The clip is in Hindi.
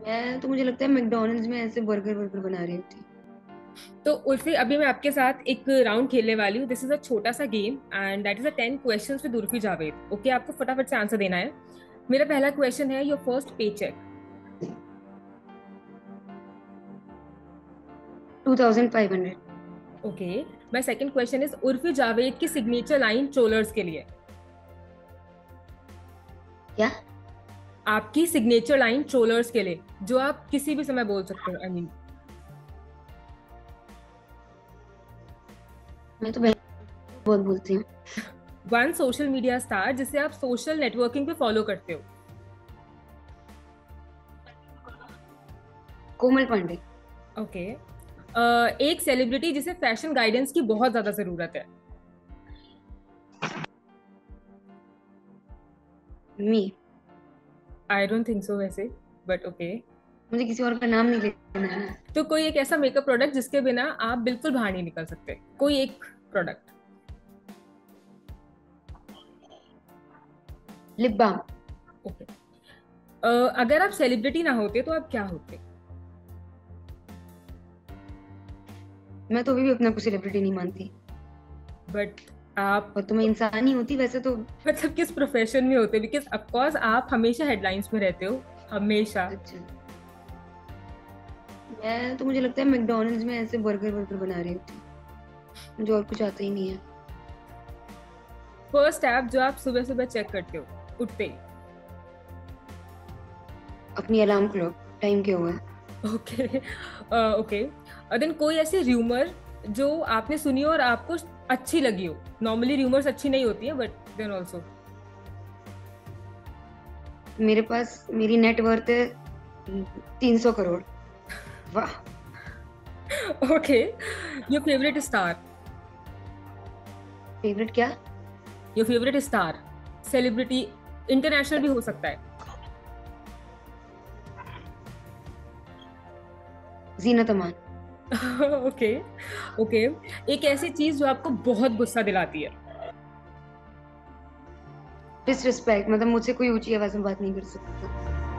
मुझे लगता है मैकडॉनल्ड्स में ऐसे बर्गर वर्गर बना रही होती। तो उर्फी, अभी मैं आपके साथ एक राउंड खेलने वाली हूँ। दिस इज अ छोटा सा game and that is a 10 questions with Urfi Javed. Okay, आपको फटाफट से आंसर देना है। मेरा पहला क्वेश्चन है, your first pay cheque. 2500। Okay, my second question is, Urfi Javed की सिग्नेचर लाइन ट्रोलर्स के लिए। क्या? आपकी सिग्नेचर लाइन ट्रोलर्स के लिए, जो आप किसी भी समय बोल सकते हो, आई मीन। मैं तो बहुत बोलती हूँ। वन सोशल मीडिया स्टार जिसे आप सोशल नेटवर्किंग पे फॉलो करते हो। कोमल पांडे। ओके, एक सेलिब्रिटी जिसे फैशन गाइडेंस की बहुत ज्यादा जरूरत है। मी। आई डोंट थिंक सो वैसे, बट ओके। मुझे किसी और का नाम नहीं लेना है ना। तो कोई एक ऐसा मेकअप प्रोडक्ट जिसके बिना आप बिल्कुल बाहर नहीं निकल सकते, कोई एक प्रोडक्ट। Lip balm. ओके, अगर आप सेलिब्रिटी ना होते तो आप क्या होते? मैं तो अभी भी अपने को सेलिब्रिटी नहीं मानती। बट आप और तो मैं इंसान ही होती वैसे तो। मतलब किस प्रोफेशन में होते? बिकॉज ऑफकोर्स आप हमेशा हेडलाइंस में रहते हो, हमेशा। अच्छा। मुझे लगता है मैकडॉनल्ड्स में ऐसे बर्गर वर्गर बना रही होती। मुझे और कुछ आता ही नहीं है। फर्स्ट ऐप जो आप सुबह सुबह चेक करते हो उठते ही। अपनी अलार्म क्लॉक टाइम क्या हुआ है। Okay, okay. और देन कोई ऐसी र्यूमर जो आपने सुनी हो और आपको अच्छी लगी हो। नॉर्मली र्यूमर्स अच्छी नहीं होती है, बट देन ऑल्सो। मेरे पास मेरी नेटवर्थ है 300 करोड़। वाह। Okay, your favourite star. Favourite क्या? Your favourite star, celebrity, international भी हो सकता है। जीनत अमान। Okay, okay. एक ऐसी चीज जो आपको बहुत गुस्सा दिलाती है। डिसरिस्पेक्ट, मतलब मुझसे कोई ऊंची आवाज में बात नहीं कर सकता।